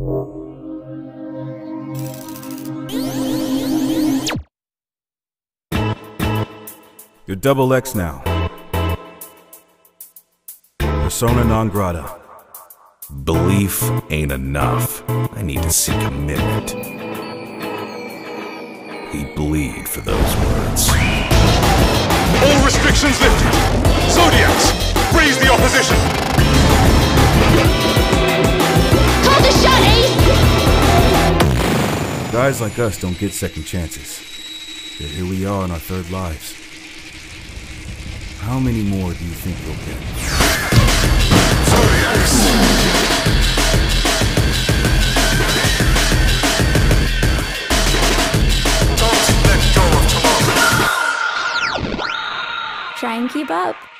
You're double X now. Persona non grata. Belief ain't enough. I need to see commitment. We bleed for those words. All restrictions lifted. Zodiacs, raise the opposition. Call the shot, Ace! Guys like us don't get second chances. Yet here we are in our third lives. How many more do you think you'll get? Zodiacs! Don't let go of tomorrow. Try and keep up.